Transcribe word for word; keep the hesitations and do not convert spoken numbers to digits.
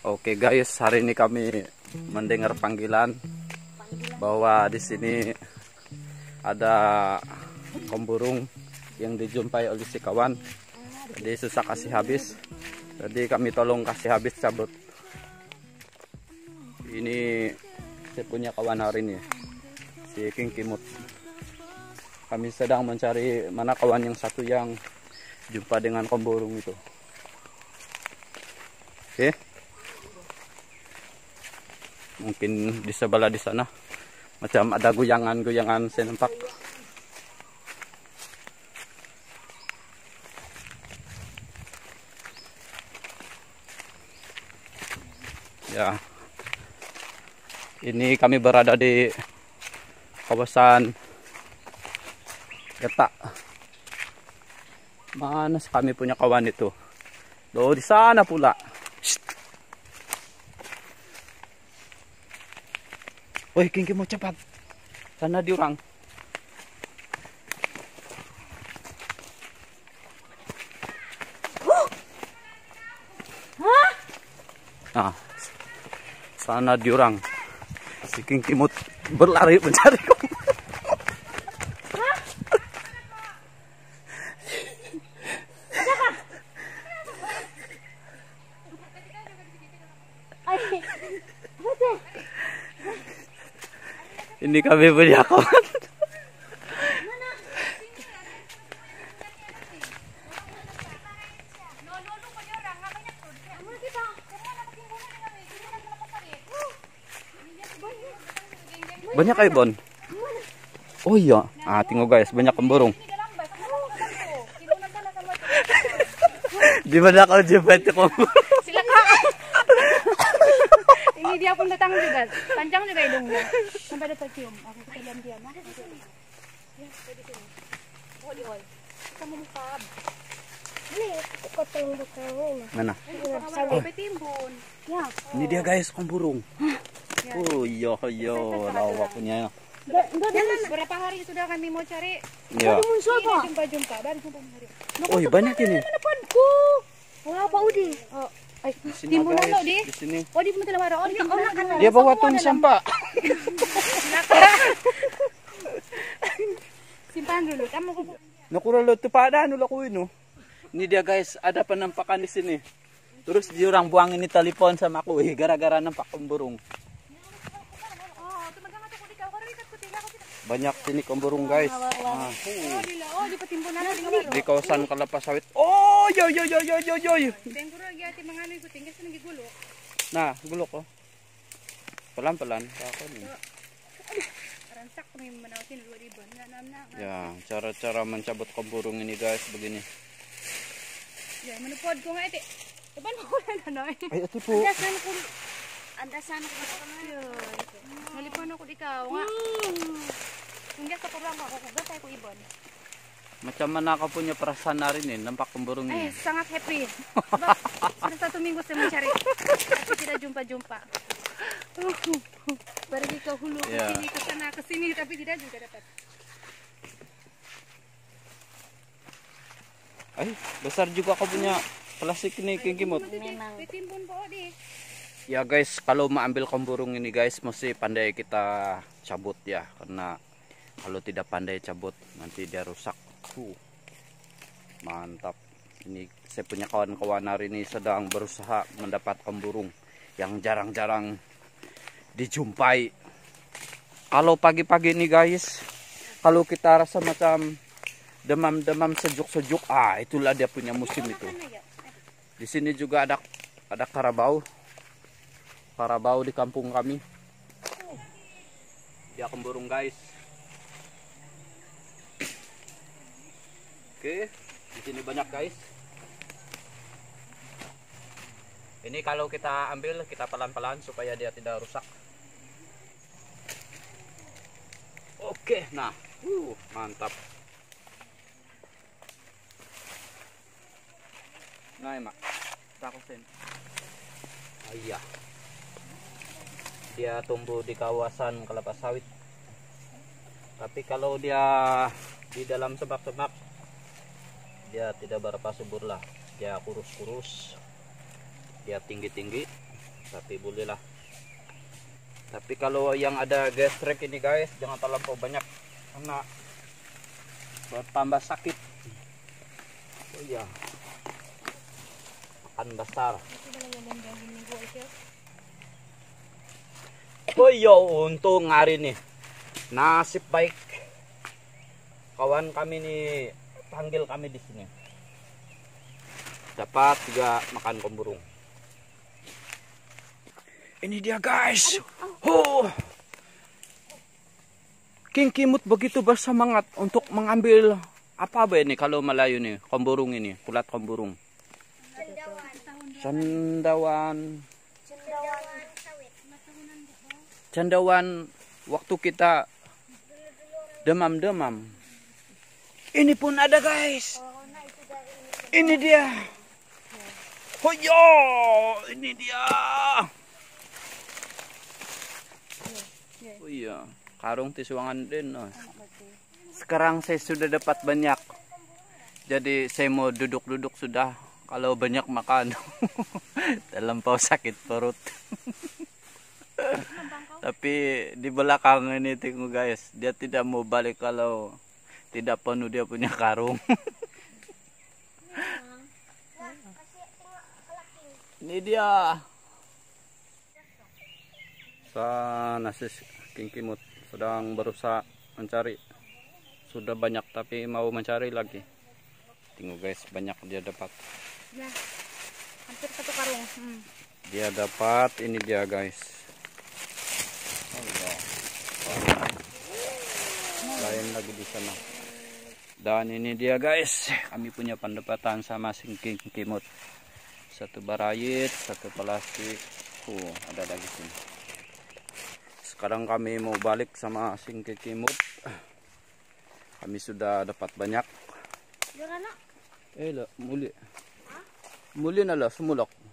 Oke guys, hari ini kami mendengar panggilan bahwa di sini ada kaum burung yang dijumpai oleh si kawan. Jadi susah kasih habis. Jadi kami tolong kasih habis cabut. Ini saya punya kawan hari ini, si King Kimut. Kami sedang mencari mana kawan yang satu yang jumpa dengan kaum burung itu. Oke. Mungkin di sebelah di sana macam ada goyangan-goyangan saya nampak. Ya, ini kami berada di kawasan Getak. Mana kami punya kawan itu? Loh, di sana pula. Woi, King mau cepat. Sana di orang. Nah, sana di orang. Si King Kimut berlari mencari kamu. Ini kami punya kawan. Banyak kayak Bon. Oh iya, ah tengok guys, banyak burung. Di mana kau jumpa itu kamu? Silakan. Ini dia pun datang juga, panjang juga hidungnya. Sampai ada tercium. Aku kita diam diam. Mana di sini? Ya, di sini. Oh di hall. Kita mau buka. Ini ikut yang buka ini. Mana? Sampai petimbun. Ya. Ini dia guys, kaum burung. Oh iya iya, lawak punya. Jangan berapa hari sudah kami mau cari. Iya. Jumpa jumpa, baru jumpa hari. Oh iya, banyak ini. Depanku. Oh apa Udi? Oh. Ay, timbun guys, dulu di. Di sini. Oh di Puntila Mara. Oh di timbun. Dia bawa tong sampah. Simpan dulu. Kamu Nakuralo tu pada anu laku ini. Ini dia guys, ada penampakan di sini. Terus dia orang buang ini telepon sama aku, eh, gara-gara nampak burung. Banyak sini burung guys. Nah, oh di petimbunan di kawasan kelapa sawit. Oh yo yo yo yo yo yo. Nah, gulok oh. Pelan-pelan aku nih. Ya, cara-cara mencabut kaum burung ini guys begini. Ya, menupod ko nga iti. Depan mo na nanoy. Ay, ito po. Andasan ko. Andasan ko ba ko? Nalipon ako ikaw nga. Kung sa kurang ako, kung tayo ko ibon. Macam mana ka punya perasaan na rin eh, nampak kaum burung ini. Ay, sangat happy. Sebab sudah satu minggu saya mencari. Tapi tidak jumpa-jumpa. Pergi ke hulu, ke Ya. sini, ke sana, ke sini, tapi tidak juga dapat. Ay, besar juga kau punya plastik ini King Kimut. Memang. Ditimbun po di. Ya guys, kalau mau ambil kaum burung ini guys, mesti pandai kita cabut ya, karena kalau tidak pandai cabut nanti dia rusak. Uh, mantap. Ini saya punya kawan-kawan hari ini sedang berusaha mendapat kaum burung yang jarang-jarang dijumpai. Kalau pagi-pagi ini guys, kalau kita rasa macam demam-demam sejuk-sejuk, ah itulah dia punya musim itu. Di sini juga ada ada karabau, karabau di kampung kami. Dia burung guys. Oke, di sini banyak guys. Ini kalau kita ambil kita pelan-pelan supaya dia tidak rusak. Oke, nah, uh, mantap. Nah, emak, takutin. Oh iya, dia tumbuh di kawasan kelapa sawit. Tapi kalau dia di dalam semak-semak, dia tidak berapa subur lah. Dia kurus-kurus, dia tinggi-tinggi. tapi bolehlah. Tapi kalau yang ada gestrek ini guys, jangan terlampau banyak karena bertambah sakit. Oh iya, makan besar. Oh iya, untung hari nih nasib baik kawan kami nih panggil kami di sini. Dapat juga makan komburung. Ini dia guys. Oh. King Kimut begitu bersemangat untuk mengambil apa apa ini kalau Melayu nih, komburung ini, kulat komburung. Cendawan. Cendawan waktu kita demam-demam. Ini pun ada guys. Ini dia. Oh yo, ini dia. Oh iya, karung tisuangan din. Oh. Sekarang saya sudah dapat banyak. Jadi saya mau duduk-duduk sudah. Kalau banyak makan. Terlampau sakit perut. Tapi di belakang ini tengok guys. Dia tidak mau balik kalau tidak penuh dia punya karung. Ini dia. Sana si King Kimut sedang berusaha mencari. Sudah banyak tapi mau mencari lagi. Tengok guys, banyak dia dapat. Ya, hampir satu karung. Hmm. Dia dapat, ini dia guys. Allah. Lain lagi di sana. Dan ini dia guys, kami punya pendapatan sama si King Kimut. Satu barayit, satu plastik. Uh, ada lagi sini. Sekarang kami mau balik sama King Kimut. Kami sudah dapat banyak. Eh lah, muli. Muli na lah, sumulok.